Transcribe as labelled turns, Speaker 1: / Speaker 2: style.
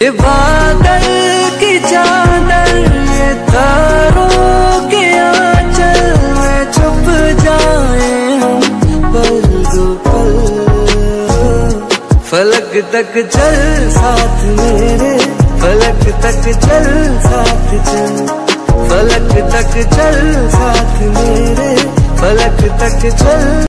Speaker 1: ये बादल की चादर, ये तारों के आंचल में छुप जाए हम पल दो पल। फलक तक चल साथ मेरे, फलक तक चल साथ चल, फलक तक चल साथ मेरे, फलक तक चल।